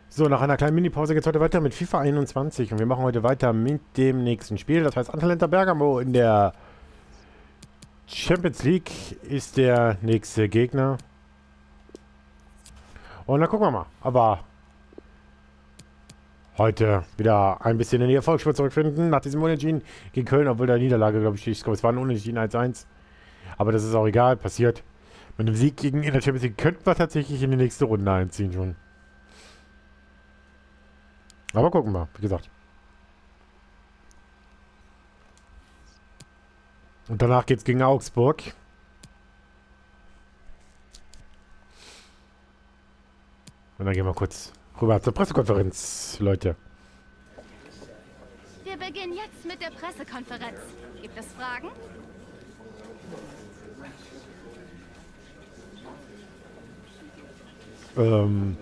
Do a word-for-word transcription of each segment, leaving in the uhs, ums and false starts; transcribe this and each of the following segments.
So, nach einer kleinen Mini-Pause geht es heute weiter mit FIFA einundzwanzig und wir machen heute weiter mit dem nächsten Spiel. Das heißt, Atalanta Bergamo in der Champions League ist der nächste Gegner. Und dann gucken wir mal. Aber heute wieder ein bisschen in die Erfolgsspur zurückfinden nach diesem Unentschieden gegen Köln, obwohl der Niederlage, glaube ich, ich glaube, es war ein Unentschieden eins eins. Aber das ist auch egal, passiert. Mit einem Sieg gegen in der Champions League könnten wir tatsächlich in die nächste Runde einziehen schon. Aber gucken wir, wie gesagt. Und danach geht's gegen Augsburg. Und dann gehen wir kurz rüber zur Pressekonferenz, Leute. Wir beginnen jetzt mit der Pressekonferenz. Gibt es Fragen? Ähm...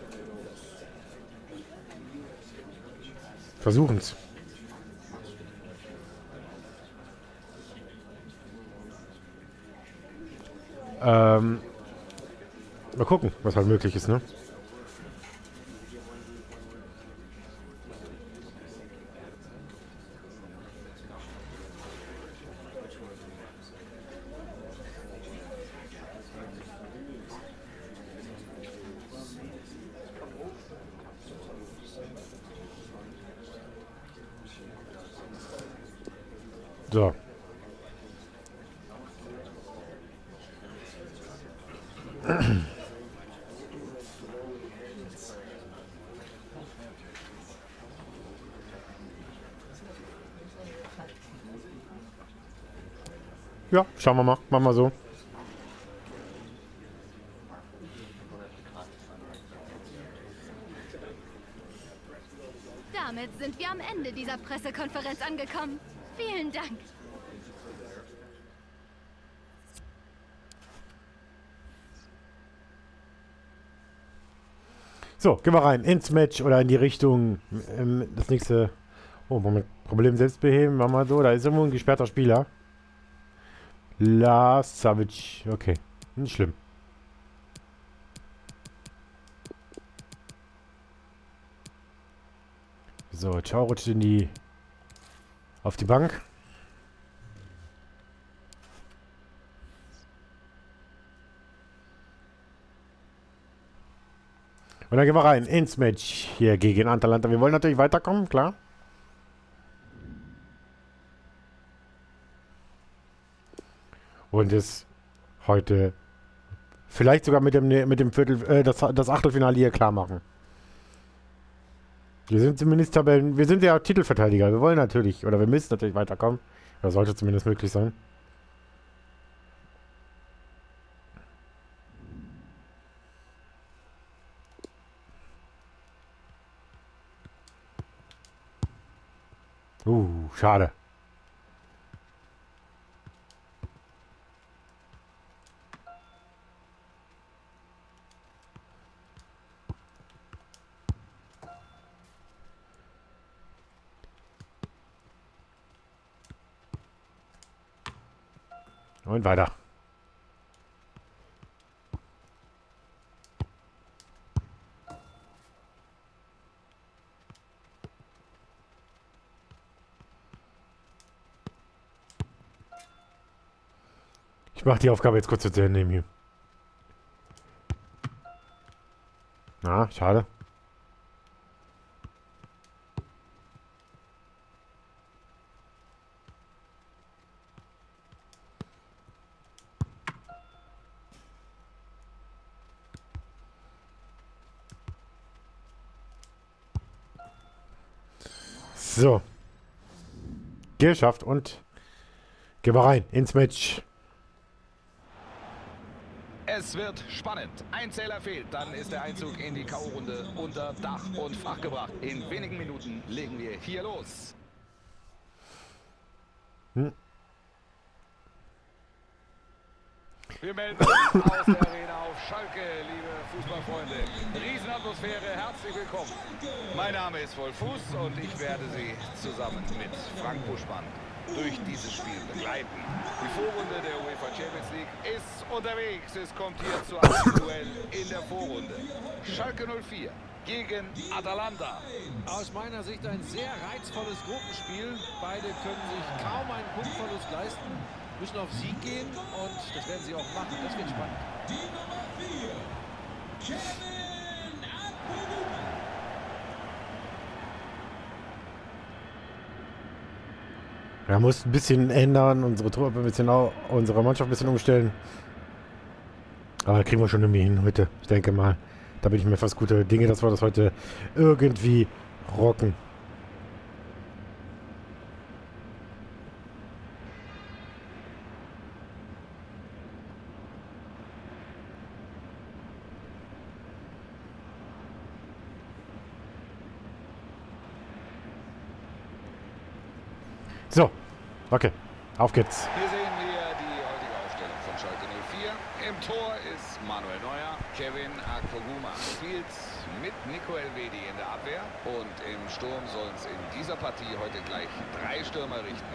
Versuchen's. Ähm, mal gucken, was halt möglich ist, ne? So. Ja, schauen wir mal. Machen wir so. Damit sind wir am Ende dieser Pressekonferenz angekommen. Vielen Dank. So, gehen wir rein ins Match oder in die Richtung. Ähm, das nächste. Oh, Moment. Problem selbst beheben. Machen wir so. Da ist irgendwo ein gesperrter Spieler. Lars Savic. Okay. Nicht schlimm. So, Ciao rutscht in die. Auf die Bank. Und dann gehen wir rein ins Match hier gegen Atalanta. Wir wollen natürlich weiterkommen, klar. Und es heute vielleicht sogar mit dem mit dem Viertel äh, das, das Achtelfinale hier klar machen. Wir sind zumindest Tabellen, wir sind ja Titelverteidiger. Wir wollen natürlich, oder wir müssen natürlich weiterkommen. Oder sollte zumindest möglich sein. Uh, schade. Und weiter. Ich mache die Aufgabe jetzt kurz zu Ende nehmen hier. Na, schade. So. Geschafft und gehen wir rein ins Match. Es wird spannend. Ein Zähler fehlt, dann ist der Einzug in die K O-Runde unter Dach und Fach gebracht. In wenigen Minuten legen wir hier los. Hm. Wir melden uns aus der Arena auf Schalke, liebe Fußballfreunde. Riesenatmosphäre, herzlich willkommen. Mein Name ist Wolf Fuß und ich werde Sie zusammen mit Frank Buschmann durch dieses Spiel begleiten. Die Vorrunde der UEFA Champions League ist unterwegs. Es kommt hier zu einem Duell in der Vorrunde. Schalke null vier gegen Atalanta. Aus meiner Sicht ein sehr reizvolles Gruppenspiel. Beide können sich kaum einen Punktverlust leisten, müssen auf Sieg gehen und das werden sie auch machen. Das wird spannend. Die Nummer vier, Kevin Akpoguma. Er muss ein bisschen ändern, unsere Truppe ein bisschen, au- unsere Mannschaft ein bisschen umstellen. Aber kriegen wir schon irgendwie hin heute. Ich denke mal, da bin ich mir fast gute Dinge, dass wir das heute irgendwie rocken. So, okay, auf geht's. Hier sehen wir die heutige Aufstellung von Schalke null vier. Im Tor ist Manuel Neuer. Kevin Akpoguma spielt mit Nico Elvedi in der Abwehr. Und im Sturm sollen es in dieser Partie heute gleich drei Stürmer richten.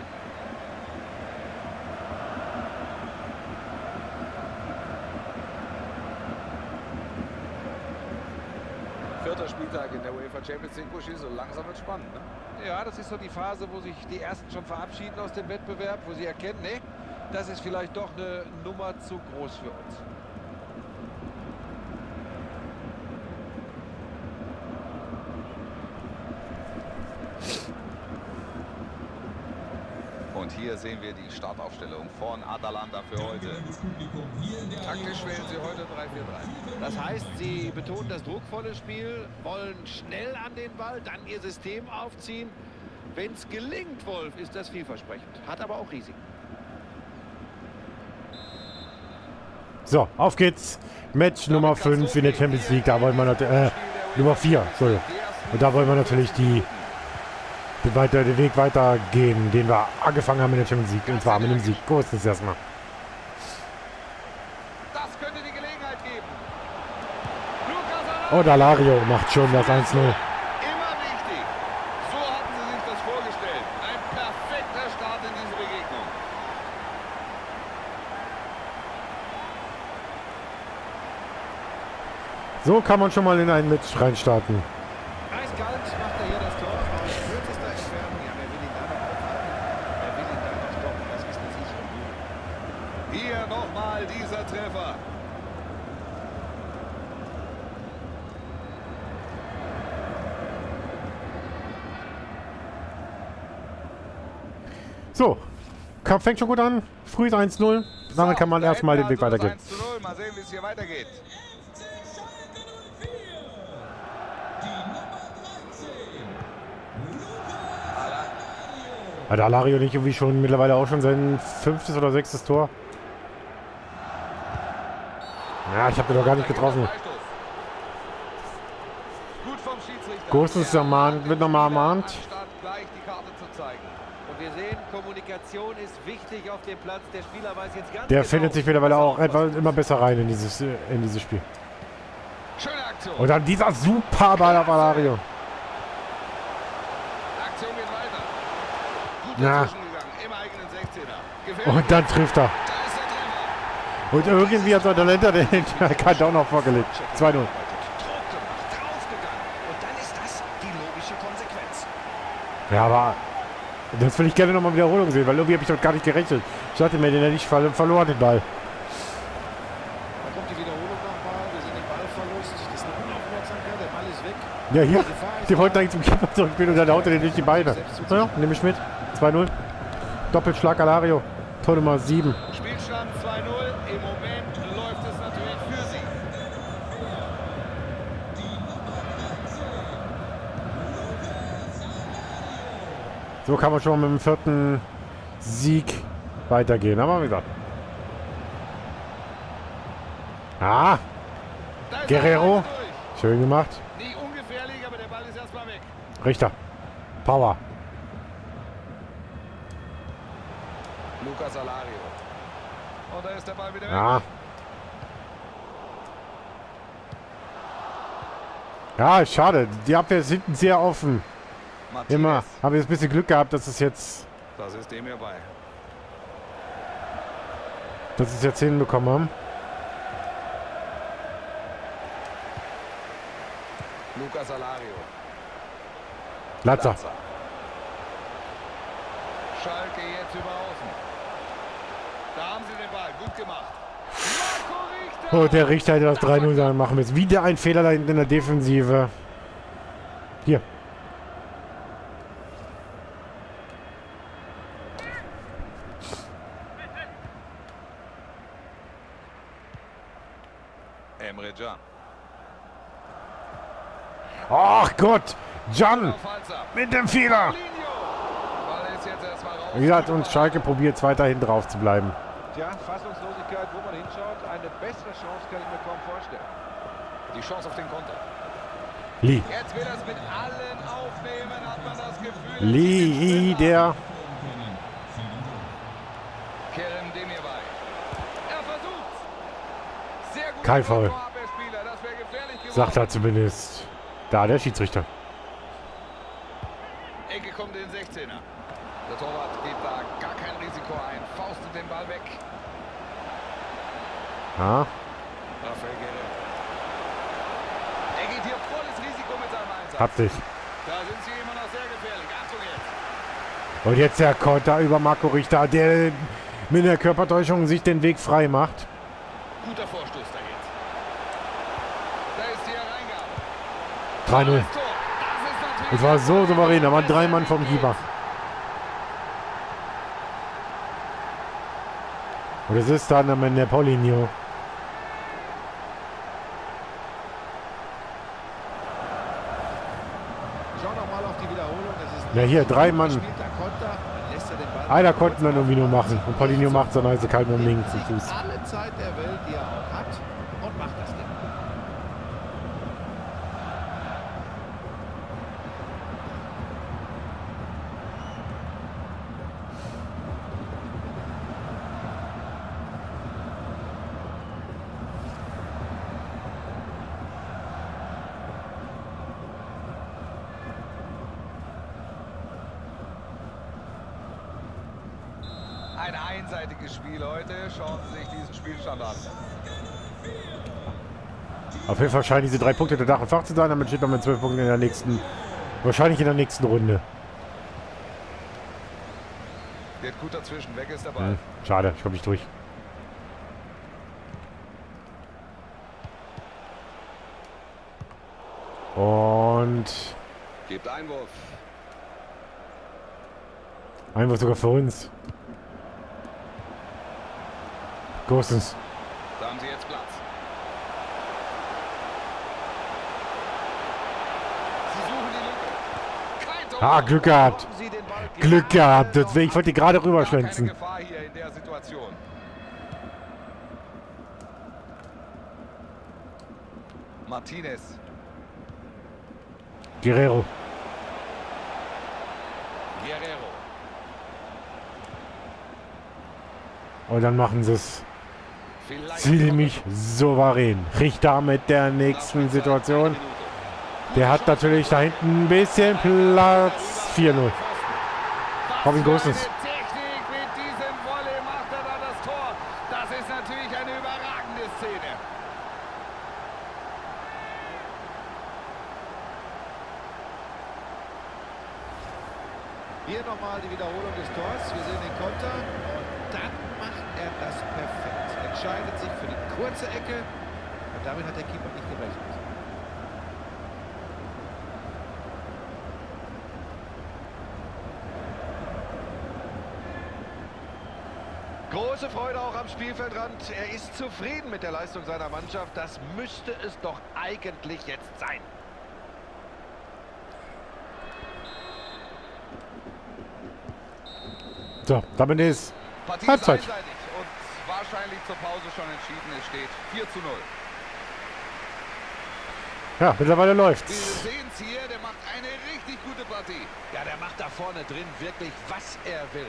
Vierter Spieltag in der UEFA Champions League, Buschi, so langsam wird spannend, ne? Ja, das ist so die Phase, wo sich die Ersten schon verabschieden aus dem Wettbewerb, wo sie erkennen, nee, das ist vielleicht doch eine Nummer zu groß für uns. Und hier sehen wir die Startaufstellung von Atalanta für heute. Taktisch wählen sie heute drei vier drei. Das heißt, sie betonen das druckvolle Spiel, wollen schnell an den Ball, dann ihr System aufziehen. Wenn es gelingt, Wolf, ist das vielversprechend. Hat aber auch Risiken. So, auf geht's. Match Nummer fünf in der Champions League. Da wollen wir natürlich, äh, Nummer vier, Entschuldigung. Und da wollen wir natürlich die, die weiter, den Weg weitergehen, den wir angefangen haben in der Champions League. Und zwar mit dem Sieg. Go ist das erstmal. Das könnte die Gelegenheit geben. Lucas Oh, Dalario macht schon das eins null. Immer wichtig. So hatten sie sich das vorgestellt. Ein perfekter Start in diese Begegnung. So kann man schon mal in einen Match reinstarten. Eiskalt macht er hier das Tor aus kürzester Entfernung. Ja, wer will ihn da noch aufhalten? Wer will ihn da noch stoppen? Das ist eine sichere Mühe. Hier nochmal dieser Treffer. So, Kampf fängt schon gut an. Früh ist eins null. Damit kann man da erstmal den hätten Weg wir also weitergehen. das eins zu null. Mal sehen, wie es hier weitergeht. F C Schalke null vier. Die Nummer dreizehn, Lucas Hat Alario nicht irgendwie schon mittlerweile auch schon sein fünftes oder sechstes Tor? Ja, ich habe den doch gar nicht getroffen. Gut vom Schiedsrichter. Groß ist ermahnt, wird nochmal ermahnt. Anstatt gleich die Karte zu zeigen. Und wir sehen, Kommunikation ist wichtig auf dem Platz. Der Spieler weiß jetzt ganz Der genau, findet sich mittlerweile auch etwas immer besser rein in dieses, äh, in dieses Spiel. Schöne Aktion. Und dann dieser super Ball auf Alario. Aktion geht weiter. Gut Ja. dazwischen gegangen. Im eigenen sechzehner. Gefährlich. Und dann trifft er. Da ist der Treffer. Und irgendwie hat sein Talent den Kant auch noch vorgelegt. zwei null. Druck gemacht, draufgegangen. Und dann ist das die logische Konsequenz. Ja, aber das will ich gerne nochmal Wiederholung sehen, weil irgendwie habe ich dort gar nicht gerechnet. Ich dachte mir, den hätte ich ver verloren, den Ball. Da kommt die Wiederholung nochmal. Wir sehen den Ballverlust. Das ist eine Unaufmerksamkeit. Der Ball ist weg. Ja, hier. Die Gefahr ist Die wollten da. eigentlich zum Keeper zurückspielen und dann haut er den durch die Beine. So, ja, nehme ich mit. zwei null. Doppelschlag Alario. Tor Nummer sieben. Spielstand zwei null. Im Moment läuft es natürlich für sie. So kann man schon mal mit dem vierten Sieg weitergehen. Aber wie gesagt. Ah, Da ist Guerrero. der Ball durch. Schön gemacht. Nicht ungefährlich, aber der Ball ist erstmal weg. Richter. Power. Lucas Alario. Und da ist der Ball wieder weg. Ja. Ja, schade. Die Abwehr ist hinten sehr offen. Martinez. Immer. Habe jetzt ein bisschen Glück gehabt, dass es jetzt, Das ist dem hierbei. dass es jetzt hinbekommen haben. Lucas Alario. Latzer. Latzer. Schalke jetzt über außen. Da haben sie den Ball. Gut gemacht. Marco Richter. Oh, der Richter hätte das drei null sein machen müssen. Wieder ein Fehler da hinten in der Defensive. Hier. Emre Can. Ach Gott, Can Auf Halser. mit dem Fehler. Ball ist jetzt erstmal raus. Wie gesagt, und Schalke probiert weiterhin drauf zu bleiben. Tja, Fassungslosigkeit, wo man hinschaut. Eine bessere Chance kann ich mir kaum vorstellen. Die Chance auf den Konter. Lee. Jetzt will er es mit allen aufnehmen, hat man das Gefühl. Lee, der. Kerem Demirbay. Er versucht's. Sehr gut. Kein Foul. Abwehrspieler. Das wäre gefährlich geworden. Sagt er zumindest. Da, der Schiedsrichter. Ecke kommt in den sechzehner. Der Torwart geht da gar kein Risiko ein. Faustet den Ball weg. Ja. Rafael Guerrero. Er geht hier volles Risiko mit seinem Einsatz. Hat sich. Da sind sie immer noch sehr gefährlich. Achtung jetzt. Und jetzt der Konter über Marco Richter, der mit der Körpertäuschung sich den Weg frei macht. Guter Vorstoß da jetzt. Da ist die Hereingabe. drei null. Das Tor. Das ist natürlich... Es war so souverän, da waren drei Mann vom Keeper. Und es ist dann am Ende Paulinho. Schau noch mal auf die Wiederholung. Das ist Ja, hier, drei Mann. gespielter Konter. Dann lässt er den Ball Einer konnten dann irgendwie nur machen. Und Paulinho macht es dann also kalt mit dem linken Fuß. alle Zeit der Welt, die er auch hat, und macht das Ding. Ein einseitiges Spiel heute. Schauen Sie sich diesen Spielstand an. Auf jeden Fall scheinen diese drei Punkte der Dach und Fach zu sein. Damit steht man mit zwölf Punkten in der nächsten, wahrscheinlich in der nächsten Runde. Geht gut dazwischen. Weg ist der Ball. Hm, schade, ich komme nicht durch. Und Gibt Einwurf. Einwurf sogar für uns. Großes. Da haben sie jetzt Platz. Sie suchen die Lücke. Kein Tor. Ah, Glück gehabt. Sie den Ball Glück gehabt. Deswegen, ich wollte die gerade Gar keine rüberschwänzen. Gefahr hier in der Situation. Martinez. Guerrero. Guerrero. Und dann machen sie es Vielleicht ziemlich souverän. Richter mit der nächsten Situation. Der hat natürlich da hinten ein bisschen Platz. vier null. Robin Gosens. Technik mit diesem Volley macht er da das Tor. Das ist natürlich eine überragende Szene. Hier nochmal die Wiederholung des Tors. Wir sehen den Konter und dann macht er das perfekt. Entscheidet sich für die kurze Ecke und damit hat der Keeper nicht gerechnet. Große Freude auch am Spielfeldrand. Er ist zufrieden mit der Leistung seiner Mannschaft. Das müsste es doch eigentlich jetzt sein. So, damit ist Partie Halbzeit. ist einseitig und wahrscheinlich zur Pause schon entschieden. Es steht vier zu null. Ja, mittlerweile Wir läuft's. sehen es hier, der macht eine richtig gute Partie. Ja, der macht da vorne drin wirklich, was er will.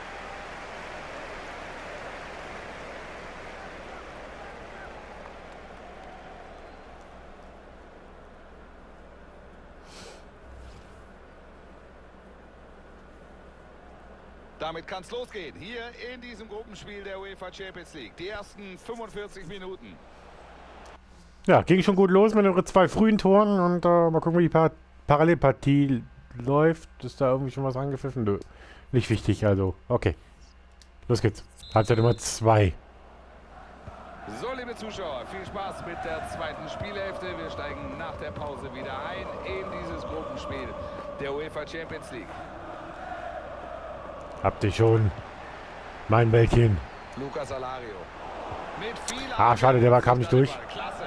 Damit kann es losgehen. Hier in diesem Gruppenspiel der UEFA Champions League. Die ersten fünfundvierzig Minuten. Ja, ging schon gut los mit den zwei frühen Toren und äh, mal gucken, wie die pa Parallelpartie läuft. Ist da irgendwie schon was angepfiffen? Nö. Nicht wichtig, also. Okay. Los geht's. Halbzeit Nummer zwei. So, liebe Zuschauer, viel Spaß mit der zweiten Spielhälfte. Wir steigen nach der Pause wieder ein in dieses Gruppenspiel der UEFA Champions League. Habt ihr schon mein Bällchen? Lucas Alario. Mit viel Ah, schade, der Ball kam nicht durch. Klasse.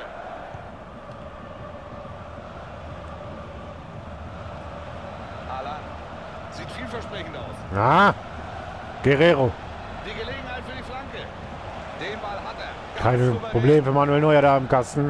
Alan. Sieht vielversprechend aus. Ah, Guerrero. Die Gelegenheit für die Flanke. Den Ball hat er. Kein Problem für Manuel Neuer da im Kasten.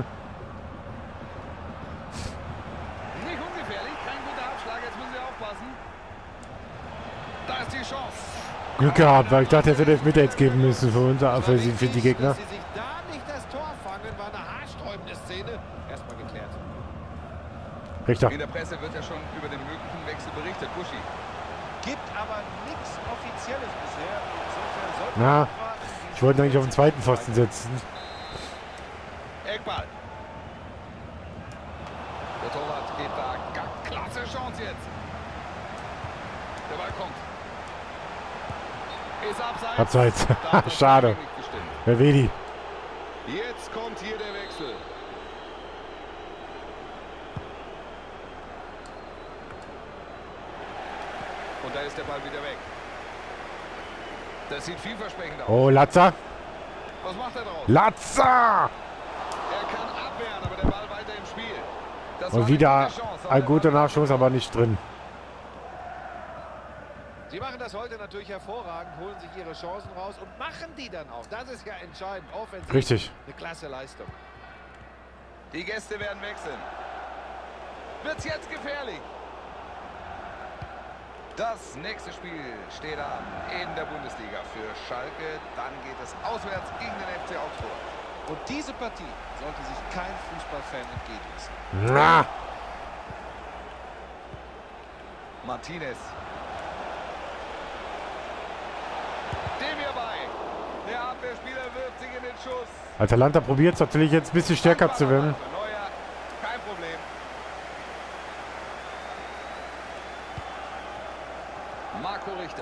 Nicht ungefährlich, kein guter Abschlag. Jetzt müssen Sie aufpassen. Da ist die Chance. Glück gehabt, weil ich dachte, er hätte Elfmeter jetzt geben müssen für uns, für, sie, für die Gegner. Dass sie sich da nicht das Tor fangen, war eine haarsträubende Szene. Erstmal geklärt. Richter. In der Presse wird ja schon über den möglichen Wechsel berichtet. Buschi. Gibt aber nichts Offizielles bisher. Insofern sollten Na, wir abwarten, wie ich wollte eigentlich auf den zweiten Pfosten setzen. Eckball. Der Torwart geht da. Ganz klasse Chance jetzt. Der Ball kommt. Ist abseits. Abseits. Da hat das Schade. nicht gestimmt. Wer Vedi. Jetzt kommt hier der Wechsel. Und da ist der Ball wieder weg. Das sieht vielversprechend aus. Oh, Latza. Was macht er draus? Latza! Er kann abwehren, aber der Ball weiter im Spiel. Das war Und eine wieder gute Chance, aber ein der guter Ball- Nachschuss, aber nicht drin. Sie machen das heute natürlich hervorragend, holen sich ihre Chancen raus und machen die dann auch. Das ist ja entscheidend. Offensiv Richtig. eine klasse Leistung. Die Gäste werden wechseln. Wird's jetzt gefährlich? Das nächste Spiel steht an in der Bundesliga für Schalke. Dann geht es auswärts gegen den F C Augsburg. Und diese Partie sollte sich kein Fußballfan entgehen lassen. Na, Martinez. Dem hierbei. Der Abwehrspieler wirft sich in den Schuss. Atalanta probiert es natürlich jetzt ein bisschen stärker zu werden. Neuer, kein Problem. Marco Richter.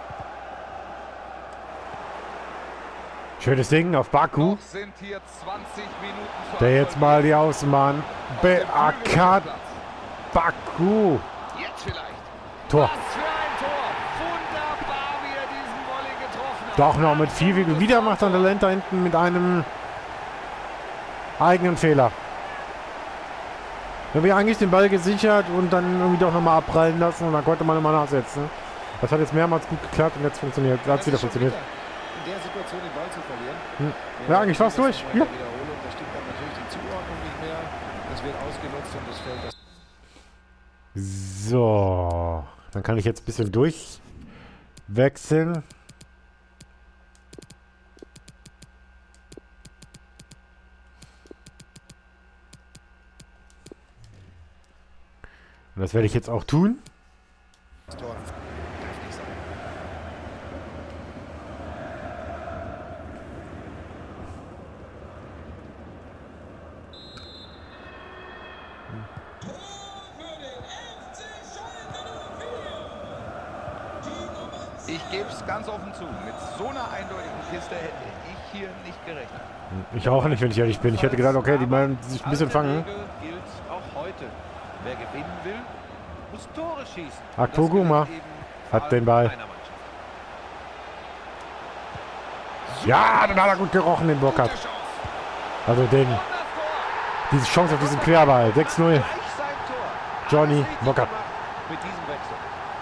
Schönes Ding auf Baku, Noch sind hier zwanzig Minuten vor der jetzt mal die Außenbahn beackert. Baku. Jetzt vielleicht. Tor. Was für ein Tor. Wunderbar, wie er diesen Volley getroffen hat. Doch noch mit viel, viel wieder macht Atalanta hinten mit einem eigenen Fehler. Da haben wir eigentlich den Ball gesichert und dann irgendwie doch nochmal abprallen lassen und dann konnte man immer nachsetzen. Das hat jetzt mehrmals gut geklappt und jetzt funktioniert. Hat es wieder funktioniert. In der Situation den Ball zu verlieren. Hm. Ja, eigentlich war es durch. Ja. Ja. Wiederholung, da stimmt dann natürlich die Zuordnung nicht mehr. Das wird ausgenutzt und das Feld. Das So, dann kann ich jetzt ein bisschen durchwechseln. Und das werde ich jetzt auch tun. Tor darf nicht sein. Tor für den F C Schalke null vier. Die Nummer zehn. Ich gebe es ganz offen zu. Mit so einer eindeutigen Kiste hätte ich hier nicht gerechnet. Ich auch nicht, wenn ich ehrlich bin. Ich hätte gedacht, okay, die meinen sich ein bisschen fangen. Alte Regel gilt auch heute. Wer gewinnen will, muss Tore schießen. Akpoguma Das gilt eben vor hat den allem Ball. einer Mannschaft. Ja, dann hat er gut gerochen, den Burkhardt. Gute Chance. Also den, Und das Tor. diese Chance auf diesen Querball. sechs null. Gleich sein Tor. Johnny Alles richtig Burkhardt. gemacht mit diesem Wechsel.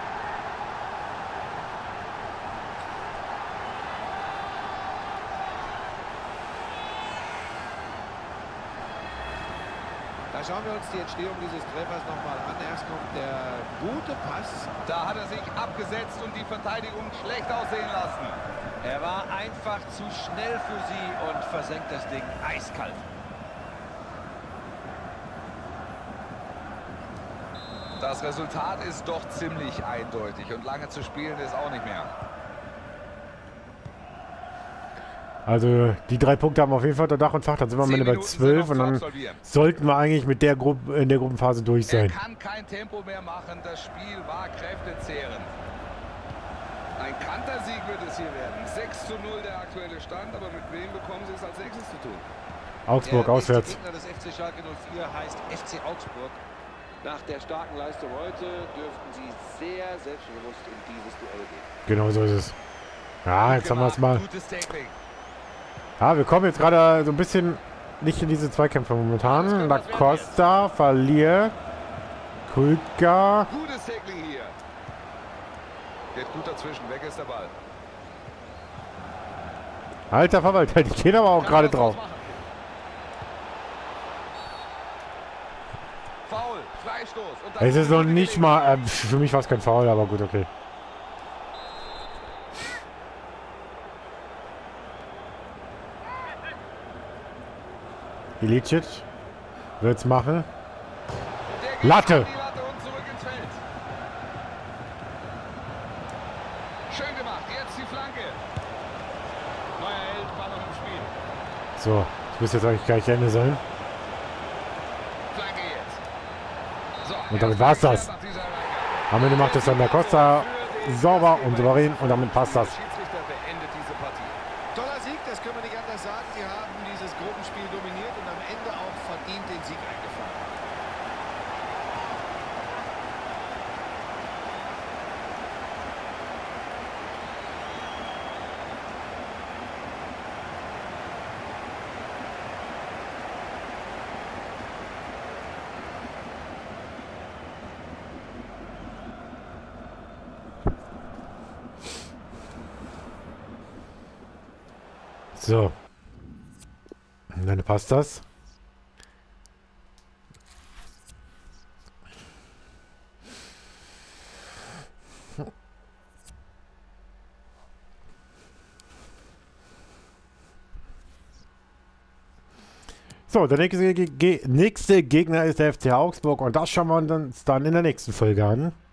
Da schauen wir uns die Entstehung dieses Treffers nochmal an. Erst kommt der gute Pass. Da hat er sich abgesetzt und die Verteidigung schlecht aussehen lassen. Er war einfach zu schnell für sie und versenkt das Ding eiskalt. Das Resultat ist doch ziemlich eindeutig und lange zu spielen ist auch nicht mehr. Also die drei Punkte haben wir auf jeden Fall unter Dach und Fach. Dann sind wir am Ende bei zwölf und dann sollten wir eigentlich mit der Gruppe in der Gruppenphase durch Er sein. kann kein Tempo mehr machen. Das Spiel war kräftezehrend. Ein Kantersieg wird es hier werden. sechs zu null der aktuelle Stand, aber mit wem bekommen sie es als nächstes zu tun? Augsburg Der auswärts. nächste Gegner des F C Schalke null vier heißt F C Augsburg. Nach der starken Leistung heute dürften sie sehr selbstbewusst in dieses Duell gehen. Genau so ist es. Ja, jetzt haben wir es mal. Gutes Tackling. Ja, wir kommen jetzt gerade so ein bisschen nicht in diese Zweikämpfe momentan. Da Costa verliert. Kulka. Gutes Tackling hier. Geht gut dazwischen. Weg ist der Ball. Alter Verwalter, die gehen aber auch gerade drauf. Foul, Freistoß. Und dann Es ist noch nicht mal, äh, für mich war es kein Foul, aber gut, okay. Ilicic wird's machen. Der geht Latte. an die Latte und zurück ins Feld. Schön gemacht. Jetzt die Flanke. Neuer Held, Ball noch im Spiel. So, das müsste jetzt eigentlich gleich Ende sein. Flanke jetzt. So, Und damit erster war's das. nach dieser Reihe. Am Ende macht es dann der Costa sauber und souverän und damit passt das. Der Schiedsrichter beendet diese Partie. Toller Sieg, das können wir nicht anders sagen. Sie haben dieses Gruppenspiel dominiert und am Ende auch verdient den Sieg eingefahren. So. Und dann passt das. So, der nächste, Ge Ge nächste Gegner ist der F C Augsburg und das schauen wir uns dann in der nächsten Folge an.